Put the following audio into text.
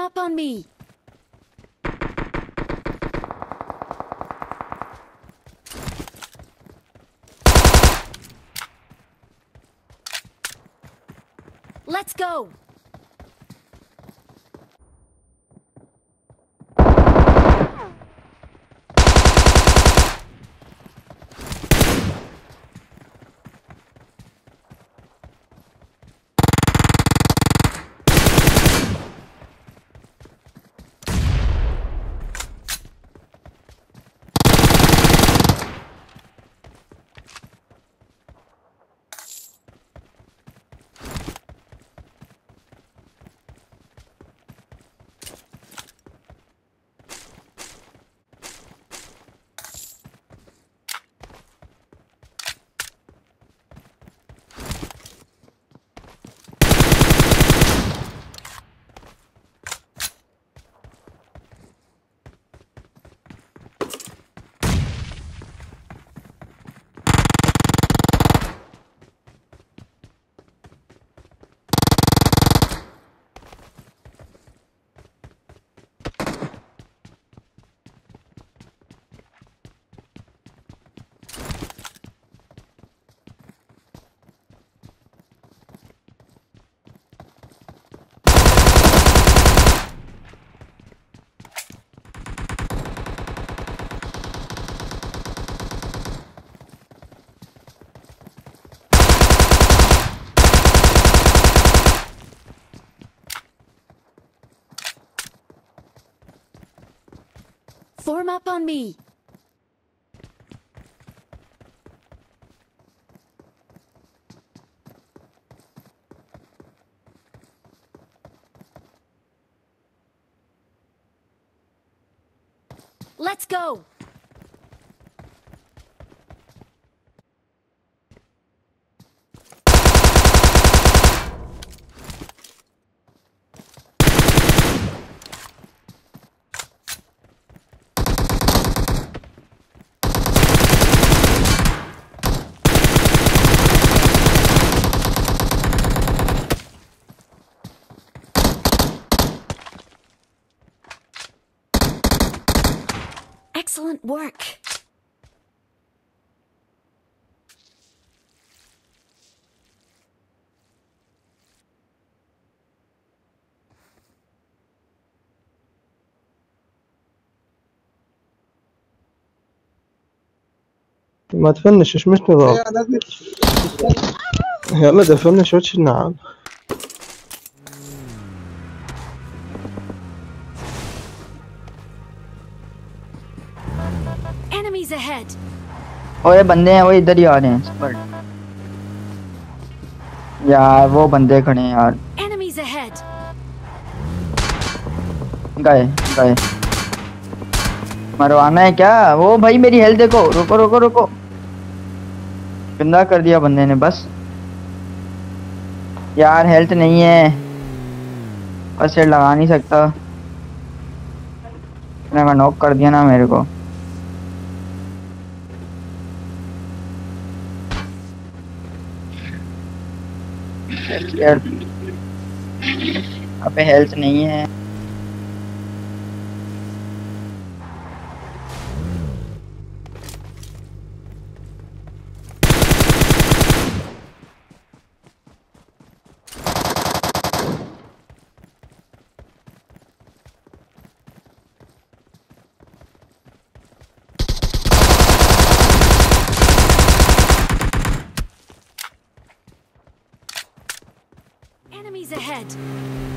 up on me. Let's go. Form up on me. Let's go. Excellent work. ما تفنش ايش مش نظام. يلا ده فنش وش النعال. Enemies ahead. ओए बंदे हैं वो इधर ही आ रहे हैं पर यार वो बंदे खड़े हैं यार Enemies ahead. गए गए मरवाना है क्या वो भाई मेरी हेल्थ देखो रुको रुको रुको गंदा कर दिया बंदे ने बस यार हेल्थ नहीं है बस से लगा नहीं सकता मैंने नॉक कर दिया ना मेरे को यार अबे हेल्थ नहीं है Enemies ahead.